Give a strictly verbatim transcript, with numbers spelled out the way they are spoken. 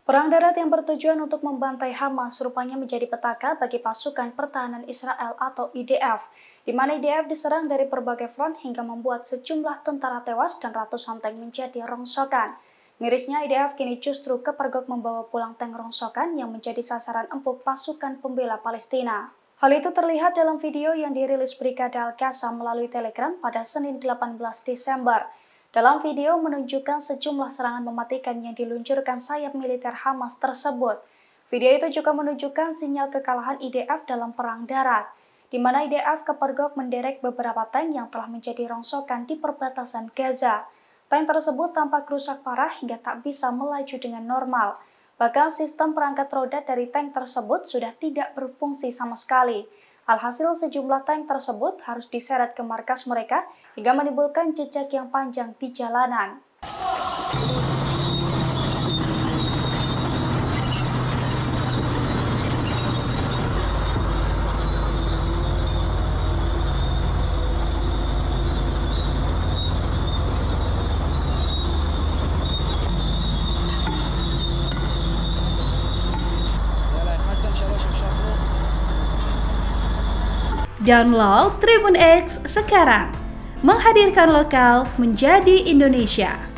Perang darat yang bertujuan untuk membantai Hamas rupanya menjadi petaka bagi pasukan pertahanan Israel atau I D F, di mana I D F diserang dari berbagai front hingga membuat sejumlah tentara tewas dan ratusan tank menjadi rongsokan. Mirisnya I D F kini justru kepergok membawa pulang tank rongsokan yang menjadi sasaran empuk pasukan pembela Palestina. Hal itu terlihat dalam video yang dirilis Brigade Al-Qassam melalui Telegram pada Senin delapan belas Desember. Dalam video menunjukkan sejumlah serangan mematikan yang diluncurkan sayap militer Hamas tersebut. Video itu juga menunjukkan sinyal kekalahan I D F dalam perang darat, di mana I D F kepergok menderek beberapa tank yang telah menjadi rongsokan di perbatasan Gaza. Tank tersebut tampak rusak parah hingga tak bisa melaju dengan normal. Bahkan sistem perangkat roda dari tank tersebut sudah tidak berfungsi sama sekali. Alhasil sejumlah tank tersebut harus diseret ke markas mereka hingga menimbulkan jejak yang panjang di jalanan. Download Tribun X sekarang, menghadirkan lokal menjadi Indonesia.